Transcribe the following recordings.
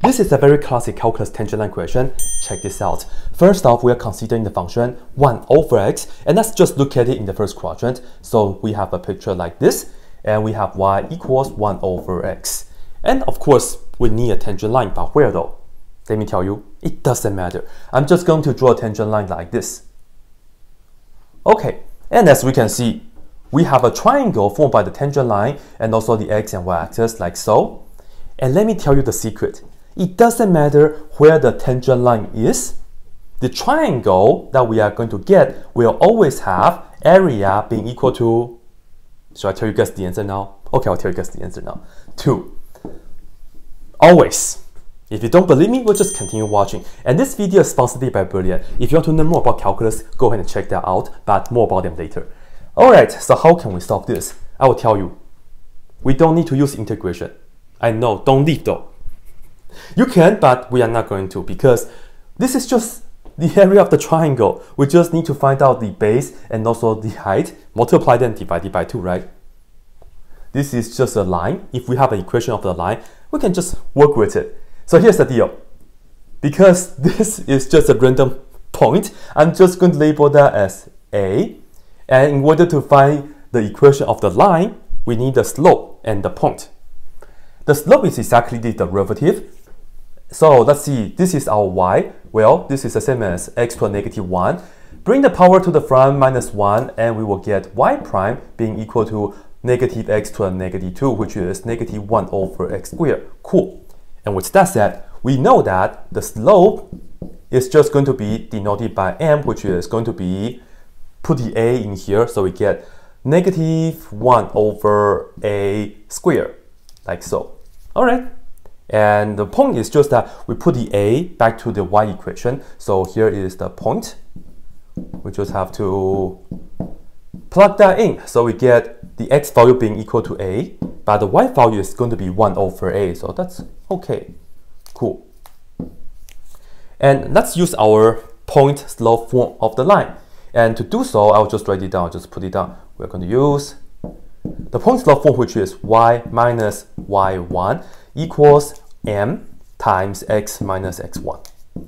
This is a very classic calculus tangent line question. Check this out. First off, we are considering the function 1 over x, and let's just look at it in the first quadrant. So we have a picture like this, and we have y equals 1 over x. And of course, we need a tangent line, but where though? Let me tell you, it doesn't matter. I'm just going to draw a tangent line like this. Okay, and as we can see, we have a triangle formed by the tangent line and also the x and y axis like so. And let me tell you the secret. It doesn't matter where the tangent line is. The triangle that we are going to get will always have area being equal to, should I tell you guys the answer now? Okay, I'll tell you guys the answer now. 2. Always. If you don't believe me, we'll just continue watching. And this video is sponsored by Brilliant. If you want to learn more about calculus, go ahead and check that out, but more about them later. Alright, so how can we solve this? I will tell you. We don't need to use integration. I know, don't leave though. You can, but we are not going to, because this is just the area of the triangle. We just need to find out the base and also the height, multiply them divided by 2, right? This is just a line. If we have an equation of the line, we can just work with it. So here's the deal. Because this is just a random point, I'm just going to label that as A. And in order to find the equation of the line, we need the slope and the point. The slope is exactly the derivative. So let's see, this is our y. Well, this is the same as x to the -1. Bring the power to the front, -1, and we will get y prime being equal to -x to the -2, which is -1 over x squared. Cool. And with that said, we know that the slope is just going to be denoted by m, which is going to be, put the a in here, so we get -1 over a squared, like so. Alright. And the point is just that we put the a back to the y equation. So here is the point. We just have to plug that in. So we get the x value being equal to a, but the y value is going to be 1 over a. So that's okay. Cool. And let's use our point slope form of the line. And to do so, I'll just write it down, just put it down. We're going to use the point slope form, which is y minus y1 equals m times x minus x1.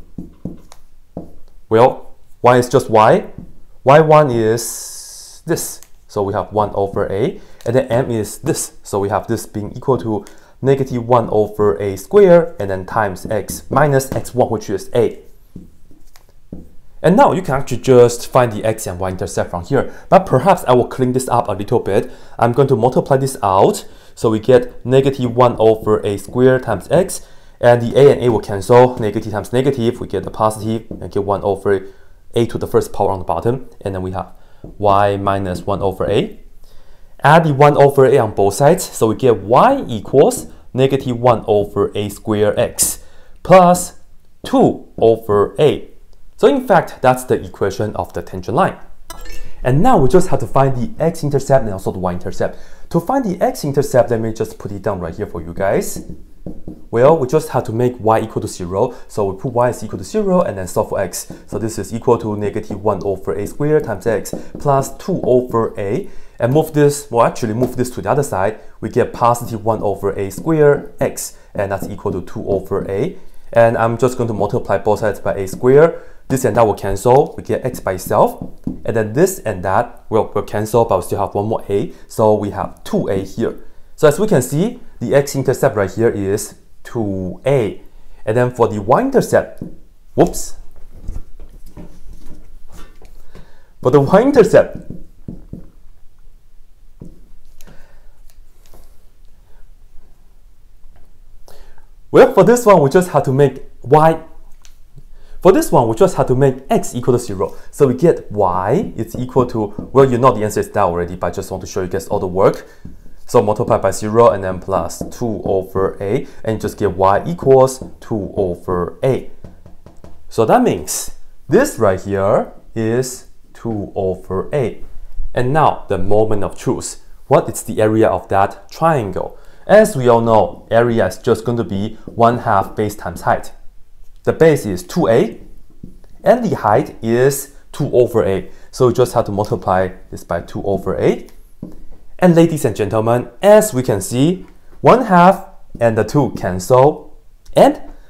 Well, y is just y. y1 is this. So we have 1 over a. And then m is this. So we have this being equal to -1 over a squared, and then times x minus x1, which is a. And now you can actually just find the x and y intercept from here. But perhaps I will clean this up a little bit. I'm going to multiply this out. So we get -1 over a squared times x. And the a and a will cancel. Negative times negative, we get the positive, and get 1 over a to the first power on the bottom. And then we have y minus 1 over a. Add the 1 over a on both sides. So we get y equals -1 over a squared x plus 2 over a. So in fact, that's the equation of the tangent line. And now we just have to find the x-intercept and also the y-intercept. To find the x-intercept, let me just put it down right here for you guys. Well, we just have to make y equal to 0. So we put y is equal to 0 and then solve for x. So this is equal to -1 over a squared times x plus 2 over a. And move this, well actually move this to the other side. We get +1 over a squared x, and that's equal to 2 over a. And I'm just going to multiply both sides by a squared. This and that will cancel. We get x by itself. And then this and that will cancel, but we still have one more a. So we have 2a here. So as we can see, the x-intercept right here is 2a. And then for the y-intercept, whoops. For the y-intercept, well, for this one, we just have to make y. For this one, we just have to make x equal to 0. So we get y is equal to, well, you know the answer is that already, but I just want to show you guys all the work. So multiply by 0 and then plus 2 over a, and you just get y equals 2 over a. So that means this right here is 2 over a. And now the moment of truth. What is the area of that triangle? As we all know, area is just going to be 1/2 base times height. The base is 2a, and the height is 2 over a. So we just have to multiply this by 2 over a. And ladies and gentlemen, as we can see, 1/2 and the 2 cancel, and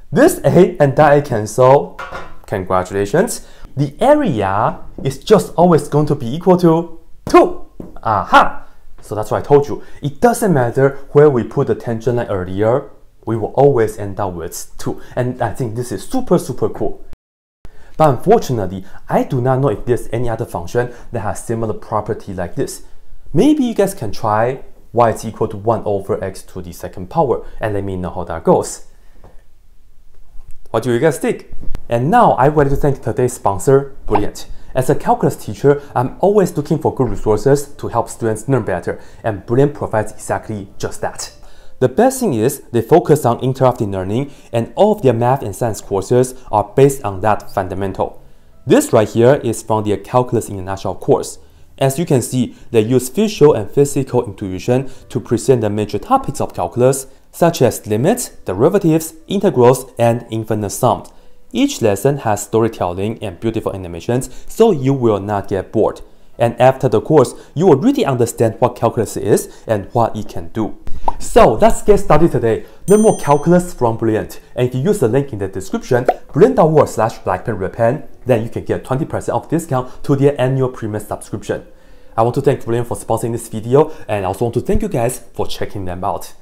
This A and that A cancel. Congratulations. The area is just always going to be equal to 2. Aha! So that's what I told you. It doesn't matter where we put the tangent line earlier, we will always end up with 2. And I think this is super cool. But unfortunately, I do not know if there's any other function that has similar property like this. Maybe you guys can try y is equal to 1 over x to the second power and let me know how that goes. What do you guys think? And now I would like to thank today's sponsor, Brilliant. As a calculus teacher, I'm always looking for good resources to help students learn better, and Brilliant provides exactly just that. The best thing is they focus on interactive learning, and all of their math and science courses are based on that fundamental. This right here is from their Calculus in a Nutshell course. As you can see, they use visual and physical intuition to present the major topics of calculus, such as limits, derivatives, integrals, and infinite sums. Each lesson has storytelling and beautiful animations, so you will not get bored. And after the course, you will really understand what calculus is and what it can do. So let's get started today. Learn more calculus from Brilliant. And if you use the link in the description, brilliant.org/blackpenredpen, then you can get 20% off discount to their annual premium subscription. I want to thank Brilliant for sponsoring this video, and I also want to thank you guys for checking them out.